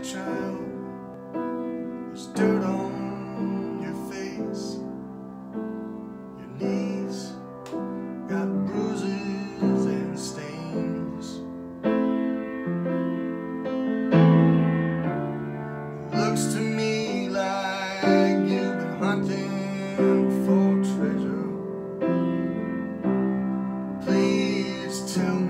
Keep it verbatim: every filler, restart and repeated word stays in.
child, there's dirt on your face, your knees got bruises and stains. It looks to me like you've been hunting for treasure. Please tell me